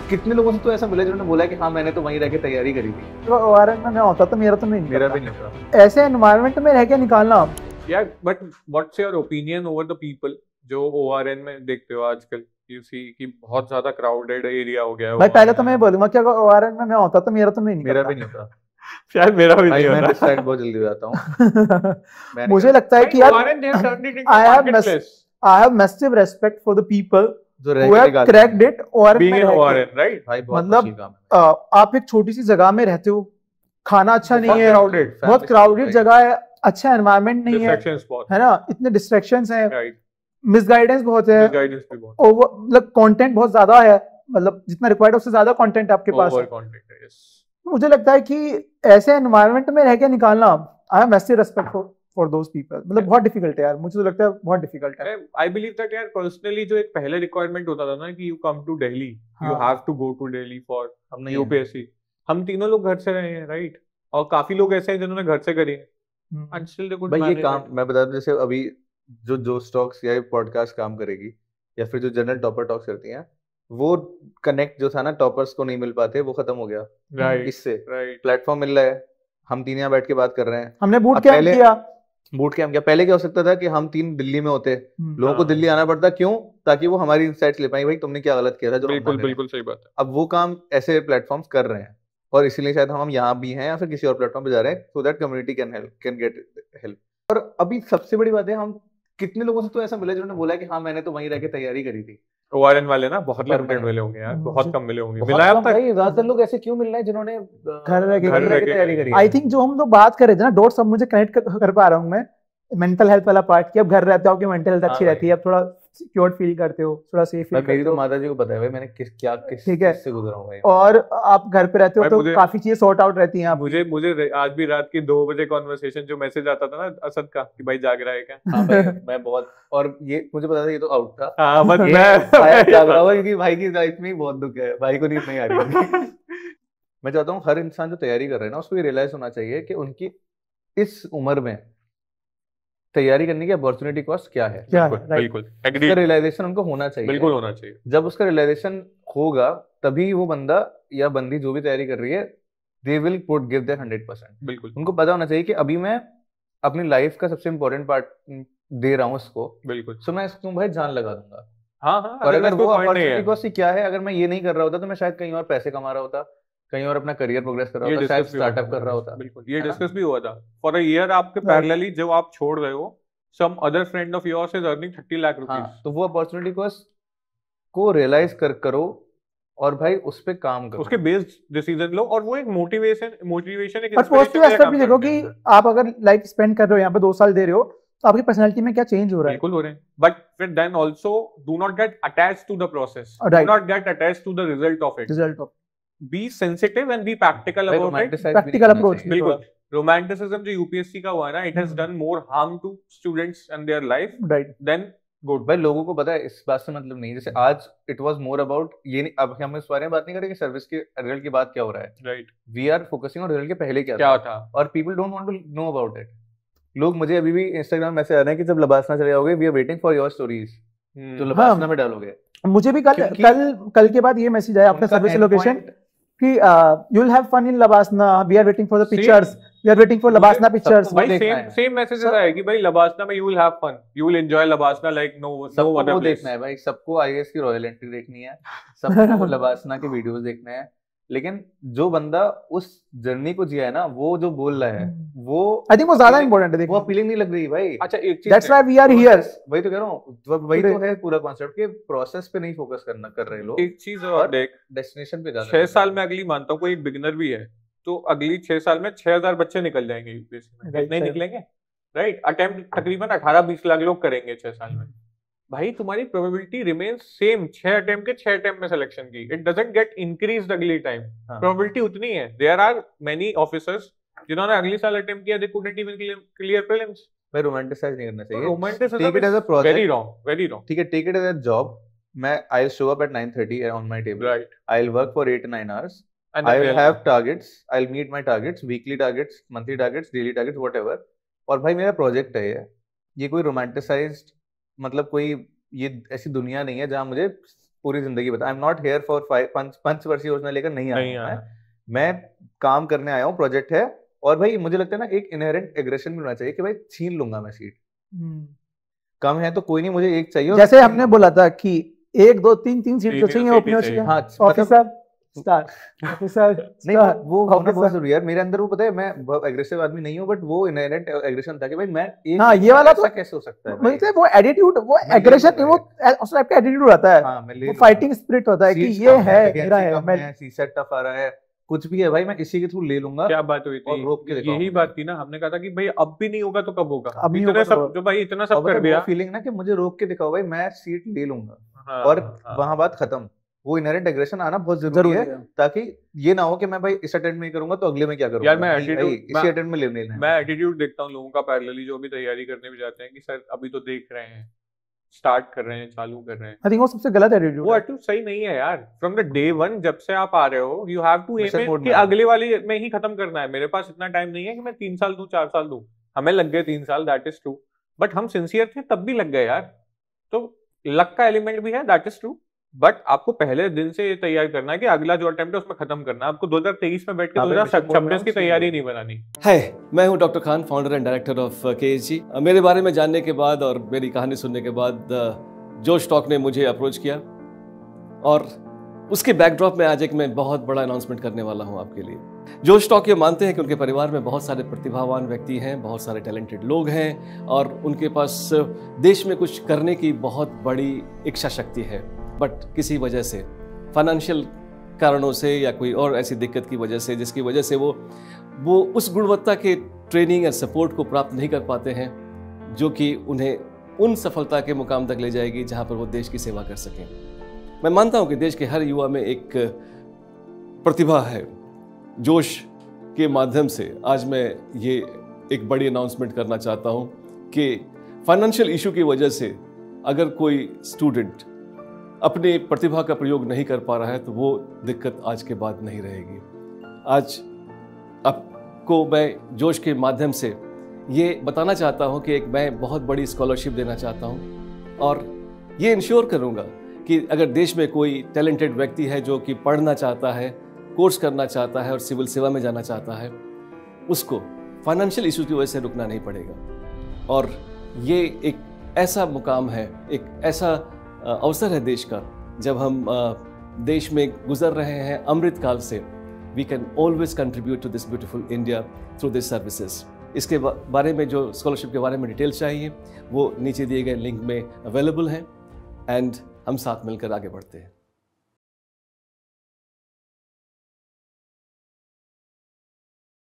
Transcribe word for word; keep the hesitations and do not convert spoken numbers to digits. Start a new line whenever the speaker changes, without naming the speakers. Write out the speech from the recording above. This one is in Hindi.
कितने लोगों से तो ऐसा मिला जिन्होंने बोला कि हाँ मैंने तो वहीं रह के तैयारी करी थी।
तो ओआरएन में मैं होता तो मेरा तो नहीं
मेरा
निकलता।
भी नहीं होता।
ऐसे एनवायरनमेंट में रह के निकालना।
यार but what's your opinion over the people जो ओआरएन में देखते हो आजकल, यू सी कि बहुत ज्यादा क्राउडेड एरिया हो गया है
भाई
O R N
पहले तो मैं बोलूंगा कि अगर ओआरएन में मैं होता तो मेरा तो नहीं
मेरा
निकलता।
भी नहीं होता।
शायद मेरा भी
भाई
नहीं
मैं
होता।
डिसाइड बहुत जल्दी हो जाता हूँ। मैं
मुझे
नहीं
लगता है कि यार
O R N they have turned it into
I have
marketplace.
I have massive respect for the people
जो रह
who
के
have
निकालते
cracked
हैं।
it ओआरएन
Being
में
in
रह के।
O R N, right?
भाई बहुत
मतलब
मुश्किल काम है।
अ, आप एक छोटी सी जगह में रहते हो, खाना अच्छा नहीं
बहुत
है,
crowded,
बहुत
family
क्राउडेड
भाई।
जगह है, अच्छा एनवायरनमेंट नहीं है,
Distractions बहुत,
है ना, इतने डिस्ट्रैक्शंस हैं,
right?
मिसगाइडेंस बहुत है,
Misguidance भी बहुत,
ओवर मतलब कंटेंट बहुत ज्यादा है, मतलब जितना रिक्वायर्ड है उससे ज्यादा कंटेंट आपके पास
over
है।
content है, yes.
मुझे लगता है कि ऐसे एनवायरनमेंट में रह के निकालना, I have massive respect for for those people. मतलब बहुत डिफिकल्ट है यार, मुझे तो लगता है बहुत डिफिकल्ट है।
I believe that यार personally जो एक पहले requirement होता था ना कि you come to Delhi, you
हाँ।
have to go to Delhi for
हम नहीं
U P S C. हम तीनों लोग घर से रहे हैं, right? और काफी लोग ऐसे हैं जिन्होंने घर से करी है,
हम्म।
and still they could
भाई ये
manage
काम
it.
मैं बता दूं, जैसे अभी जो जो स्टॉक्स या पॉडकास्ट काम करेगी या फिर जो जनरल टॉपर टॉक्स करती हैं, वो कनेक्ट जो था ना टॉपर्स को नहीं मिल पाते, वो खत्म हो गया
Right,
इससे।
right.
प्लेटफॉर्म मिल रहा है, हम तीन यहाँ बैठ के बात कर रहे हैं।
हमने बूट
अब
कैंप
पहले-
किया।
बूट कैंप क्या, पहले क्या हो सकता था कि हम तीन दिल्ली में होते,
हम्म।
लोगों को
हाँ।
दिल्ली आना पड़ता, क्यों? ताकि वो हमारी इनसाइट्स ले पाए, भाई तुमने क्या गलत किया था जो हम ना
बिल्कुल
करें।
बिल्कुल सही बात है।
अब वो काम ऐसे प्लेटफॉर्म्स कर रहे हैं, और इसीलिए शायद हम यहाँ भी हैं या फिर किसी और प्लेटफॉर्म पे जा रहे हैं, so that community can help can get help. और अभी सबसे बड़ी बात है, हम कितने लोगों से तो ऐसा मिला जिन्होंने बोला कि हाँ मैंने तो वहीं रह के तैयारी करी थी।
O R N वाले ना बहुत
पर
लिमिटेड
मैं-
मिले होंगे यार,
मुझे-
बहुत कम मिले होंगे।
बहुत
मिला है अब
कम
तक?
भाई, ज्यादातर लोग ऐसे क्यों मिल रहे हैं जिन्होंने
घर रह के-
घर रह के
के-
तैयारी करी है।
आई थिंक जो हम लोग बात कर रहे थे ना, डॉट सब मुझे कनेक्ट कर, कर पा रहा हूँ मैं, मेंटल हेल्थ वाला पार्ट, कि अब घर रहते हो, आपकी मेंटल हेल्थ अच्छी
हाँ
रहती है, अब थोड़ा सिक्योर फील करते हो, थोड़ा सेफ
भाई
फील
मेरी
करते
तो
हो,
माता जी को पता है भाई मैंने किस क्या किस
ठीक है।
किससे गुजरा हूँ भाई।
और आप घर पे रहते हो
भाई
तो
मुझे-
काफी चीजें सॉर्ट आउट रहती हैं आप।
मुझे मुझे रे- आज भी रात की दो बजे कॉन्वर्सेशन जो मैसेज आता था ना असद का कि भाई जाग रहा है क्या?
हाँ भाई मैं बहुत, और ये मुझे पता था ये तो आउट था,
हाँ बस
ये
मैं
शायद जाग रहा होगा क्योंकि भाई की लाइफ में ही बहुत दुख है, भाई को नींद नहीं आ रही होगी। मैं चाहता हूँ हर इंसान जो तैयारी कर रहा है ना, उसको ये रियलाइज होना चाहिए कि उनकी इस उम्र में तैयारी करने की अपॉर्चुनिटी कॉस्ट क्या है।
क्या
बिल्कुल
है, right.
बिल्कुल
उसका
agreed,
रियलाइजेशन उनको होना चाहिए।
बिल्कुल होना चाहिए।
जब उसका रियलाइजेशन होगा तभी वो बंदा या बंदी जो भी तैयारी कर रही है, they will put give their hundred percent.
बिल्कुल
उनको पता होना चाहिए कि अभी मैं अपनी लाइफ का सबसे इम्पोर्टेंट पार्ट दे रहा हूँ इसको,
बिल्कुल।
सो मैं इसको भाई जान लगा दूंगा।
हाँ हाँ,
और अगर वो
कोई point नहीं
अपॉर्चुनिटी
है।
कॉस्ट क्या है, अगर मैं ये नहीं कर रहा होता तो मैं शायद कहीं और पैसे कमा रहा होता, कहीं और अपना करियर प्रोग्रेस कर रहा
ये
होता, शायद
डिस्कस भी हुआ
स्टार्टअप
था।
कर रहा होता।
बिल्कुल, ये
है ना?
डिस्कस भी हुआ था। फॉर अ ईयर आपके
Right.
पैरेलली जो आप छोड़ रहे हो, some other friend of yours is earning thirty lakh
हाँ,
रुपीस।
तो वो अपॉर्चुनिटी कॉस्ट को रियलाइज कर करो और भाई उस पे काम करो।
उसके बेस्ड डिसीजन लो, और वो एक मोटिवेशन मोटिवेशन एक
और
inspiration
पॉजिटिव
के लिए
एस्पेक्ट
काम
भी देखो
करते
कि
हैं।
आप अगर लाइफ स्पेंड कर रहे हो यहाँ पे दो साल दे रहे हो, तो आपकी पर्सनैलिटी में क्या चेंज हो रहा है।
बिल्कुल हो रहे हैं, बट फिर then also do not get attached to the process, do
Right.
Not get attached to the result of it.
Result of
be sensitive and be practical
भाई
अबाउट इट।
romanticize भी नहीं
practical
करना
approach
चाहिए।
भी
बिल्कुल, रोमांटिसिज्म जो यूपीएससी का हुआ है ना, it has
hmm.
Done more harm to students and their life
right.
Then good.
भाई लोगों को पता है इस बात से मतलब नहीं, जैसे आज इट वाज मोर अबाउट ये नहीं, अब हम इस बारे में बात नहीं करेंगे सर्विस के रिजल्ट की बात क्या हो रहा है,
right,
we are focusing on result के पहले क्या
क्या
था,
था?
और people don't want to know about it. लोग मुझे अभी भी इंस्टाग्राम में मैसेज आ रहे हैं कि जब लबासना चले जाओगे, we are waiting for your stories,
hmm,
तो लबासना में डालोगे।
मुझे भी कल
क्योंकि-
कल कल के बाद ये मैसेज आया अपने
उनका
सर्विस
end
लोकेशन
point-
कि you will have fun in LBSNAA, we are waiting for the
Same.
Pictures, we are waiting for
मुझे
लबासना
सबको
पिक्चर्स।
वो
भाई
देखना
सेम
है।
सेम मैसेजेस
सर-
आए कि भाई लबासना में you will have fun, you will enjoy LBSNAA like no no
सबको
अदर
वो
प्लेस।
देखना है भाई, सबको आईएएस की रॉयल एंट्री देखनी है, सबको लबासना के वीडियोस देखने हैं, लेकिन जो बंदा उस जर्नी को जिया है ना, वो जो बोल रहा है वो
आई थिंक वो ज्यादा इंपॉर्टेंट है
वो
देखो।
अपीलिंग नहीं लग रही भाई।
अच्छा एक चीज
दैट्स
है,
व्हाई वी आर हियर।
वही तो कह रहा हूँ, वो- वही तो
Today.
है पूरा कॉन्सेप्ट के प्रोसेस पे नहीं फोकस करना कर रहे लोग,
एक चीज और देख,
डेस्टिनेशन पे ज्यादा
छह साल में अगली मानता हूँ कोई एक बिगिनर भी है तो अगली छह साल में छह हजार बच्चे निकल जाएंगे यूपीएससी में,
Right,
नहीं
sir.
निकलेंगे? राइट, अटेम्प्ट तकरीबन अठारह बीस लाख लोग करेंगे छह साल में। भाई तुम्हारी प्रोबेबिलिटी रिमेन्स सेम, छह अटेम्प्ट के छह अटेम्प्ट में सिलेक्शन की, इट डजंट गेट इंक्रीज्ड अगली टाइम,
हाँ।
प्रोबेबिलिटी उतनी है। देयर आर मेनी ऑफिसर्स जिन्होंने अगली साल अटेम्प्ट किया, they couldn't even clear prelims.
भाई रोमांटिसाइज नहीं करना चाहिए,
romanticism
take it as a
is
project,
very wrong, very wrong.
ठीक है, take it as a job. मैं I will show up at nine thirty on my table,
right,
I will work for eight to nine hours,
and
I will have targets, I'll meet my targets, weekly targets, monthly targets, daily targets, whatever. और भाई मेरा प्रोजेक्ट है ये ये कोई रोमांटिसाइज्ड, मतलब कोई ये ऐसी दुनिया नहीं है जहाँ मुझे पूरी जिंदगी बता, I am not here for पंच पंचवर्षीय योजना लेकर नहीं
नहीं
आया हूं
आया।
मैं मैं काम करने आया हूँ, प्रोजेक्ट है। और भाई मुझे लगता है ना एक इनहेरेंट एग्रेशन भी होना चाहिए कि भाई छीन लूंगा मैं सीट, कम है तो कोई नहीं, मुझे एक चाहिए। और
जैसे हमने बोला था कि एक दो तीन तीन सीट
तीन
जो
ही
चाहिए
सीट ही
ओपनर
चाहिए।
चाहिए।
हाँ मतलब
ऑफिसर स्टार, ऑफिसर
नहीं वो
स्टार,
वो होना बहुत
ऑफिसर।
जरूरी है यार। मेरे अंदर वो पता है, मैं एग्रेसिव आदमी नहीं हूँ, बट वो इनहेरेंट एग्रेशन था कि भाई मैं एक
हाँ, ये वाला
ऐसा
तो-
कैसे हो सकता है भाई?
मुझे वो एटीट्यूड, वो
मैं
एग्रेशन
ले
नहीं, वो उस टाइप का एटीट्यूड आता है,
हाँ मैं ले
वो
लूंगा।
फाइटिंग स्पिरिट होता है कि
Seats
ये
कम
है
vacancy
मेरा है,
कम
मैं
है, सीसेट टफ आ रहा है, कुछ भी है भाई मैं इसी के थ्रू ले लूंगा।
क्या बात हुई
और रोक के
थी,
दिखाऊंगा।
यही बात थी ना, हमने कहा था कि भाई अब भी नहीं होगा तो कब होगा।
अब नहीं
इतने
होगा तो-
सब जो भाई इतना सब
और
कर
पता है
दिया।
वो फीलिंग ना कि मुझे रोक के दिखाओ भाई, मैं सीट ले लूंगा।
हाँ,
और
हाँ।
वहां बात खत्म। वो इनहेरेंट एग्रेशन आना बहुत जरूरी
जरूरी
है,
है।
ताकि ये ना हो कि मैं भाई इस अटेम्प्ट में ही करूंगा तो अगले में क्या करूंगा।
यार मैं
नहीं भाई,
attitude-
इसी
मैं-
अटेम्प्ट में ले लेना है।
मैं एटीट्यूड देखता हूँ लोगों का पैरेलली, जो भी तैयारी करने भी जाते हैं कि सर अभी तो देख रहे हैं, स्टार्ट कर रहे हैं, चालू कर रहे हैं।
आई थिंक वो सबसे गलत एटीट्यूड
वो
है।
एटीट्यूड सही नहीं है यार। फ्रॉम द डे वन जब से आप आ रहे हो, you have to
Mission
M
mode
कि
में।
अगले वाली में ही खत्म करना है। मेरे पास इतना टाइम नहीं है कि मैं तीन साल दूं, चार साल दूं। हमें लग गए तीन साल, दैट इज ट्रू, बट हम सिंसियर थे तब भी लग गए यार। तो लक का एलिमेंट भी है, दैट इज ट्रू, बट आपको पहले दिन से ये तैयार करना है कि अगला जो अटेम्प्ट है उसमें खत्म करना है। आपको दो हज़ार तेईस में बैठ के
हाँ
दो
भाई,
हज़ार
mission mode में
छब्बीस की
हम
तैयारी
सीख
नहीं बनानी।
हाय, मैं हूं doctor Khan, founder and director of K H G. मेरे बारे में जानने के बाद और मेरी कहानी सुनने के बाद जोश टॉक ने मुझे अप्रोच किया, और उसके बैकड्रॉप में आज एक मैं बहुत बड़ा अनाउंसमेंट करने वाला हूं आपके लिए। जोश टॉक ये मानते हैं कि उनके परिवार में बहुत सारे प्रतिभावान व्यक्ति हैं, बहुत सारे टैलेंटेड लोग हैं, और उनके पास देश में कुछ करने की बहुत बड़ी इच्छा शक्ति है, बट किसी वजह से, फाइनेंशियल कारणों से या कोई और ऐसी दिक्कत की वजह से, जिसकी वजह से वो वो उस गुणवत्ता के ट्रेनिंग और सपोर्ट को प्राप्त नहीं कर पाते हैं जो कि उन्हें उन सफलता के मुकाम तक ले जाएगी जहां पर वो देश की सेवा कर सकें। मैं मानता हूं कि देश के हर युवा में एक प्रतिभा है। जोश के माध्यम से आज मैं ये एक बड़ी अनाउंसमेंट करना चाहता हूं कि फाइनेंशियल इशू की वजह से अगर कोई स्टूडेंट अपनी प्रतिभा का प्रयोग नहीं कर पा रहा है तो वो दिक्कत आज के बाद नहीं रहेगी। आज आपको मैं जोश के माध्यम से ये बताना चाहता हूँ कि एक मैं बहुत बड़ी स्कॉलरशिप देना चाहता हूँ, और ये इंश्योर करूँगा कि अगर देश में कोई टैलेंटेड व्यक्ति है जो कि पढ़ना चाहता है, कोर्स करना चाहता है और सिविल सेवा में जाना चाहता है, उसको फाइनेंशियल इशू की वजह से रुकना नहीं पड़ेगा। और ये एक ऐसा मुकाम है, एक ऐसा अवसर है देश का, जब हम देश में गुजर रहे हैं अमृत काल से, we can always contribute to this beautiful India through this services. इसके बारे में, जो स्कॉलरशिप के बारे में डिटेल्स चाहिए, वो नीचे दिए गए लिंक में अवेलेबल हैं, एंड हम साथ मिलकर आगे बढ़ते हैं।